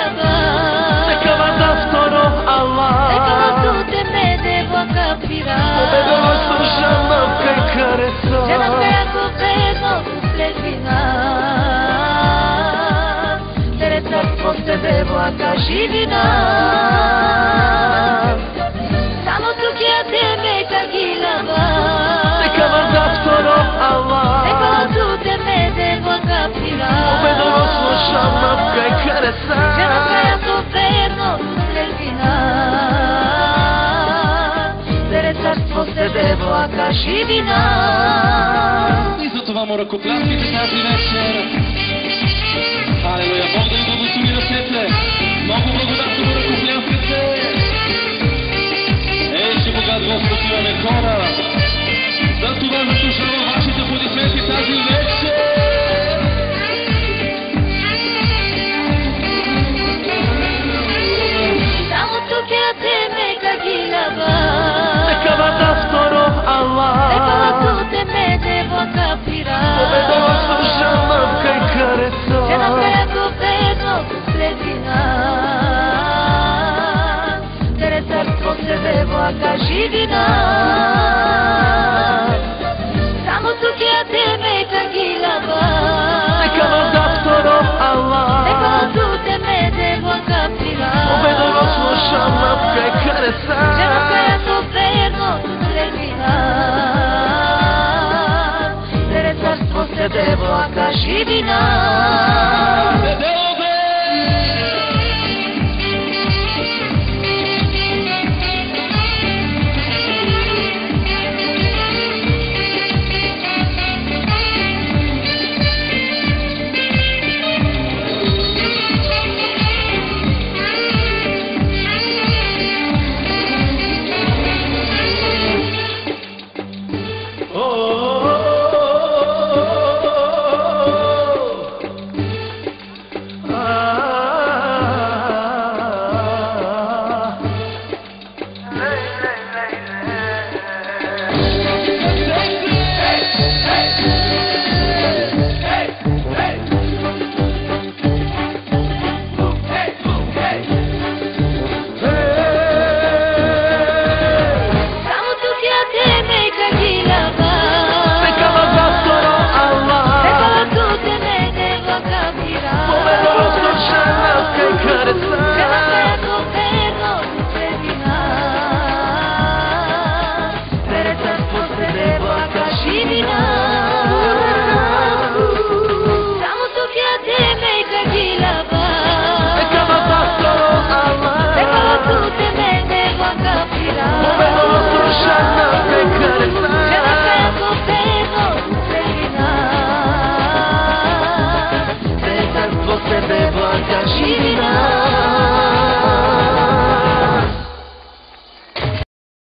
gilaba. Neka vas zaskoro Allah. Neka vas tutte mede voca pira. Povedalo slušam nam kaj karesa. Že nam kraja governo sledbina. Tere carstvo s tebe vlaka živina. Samo tukija tebe ka gilaba. Neka vas zaskoro Allah. Neka vas tutte mede voca pira. Povedalo slušam nam kaj karesa. Že nam kraja governo sledbina. Carstvo s tebe vlaka živina. И за това му ръкопляскайте тази вечер. Алелуя, Бог да ви благослови ръцете. Много благодатно му ръкопляскате. Ей, че богат Господ имаме хора. За това заслужава вашите аплодисменти тази вечер. Само тук я теме как гилaba. Neka vas zaskoro Allah. Neka vas tutte mede voca pira. Povedalo slušam nam kaj karesa. Že nam kraja governo sledbina. Tere carstvo s tebe vlaka živina. Samo тук я теме как gilaba. Neka vas zaskoro Allah. Neka vas tutte mede voca pira. Povedalo slušam nam kaj karesa. Že nam kraja governo sledbina. Tere carstvo s tebe vlaka živina.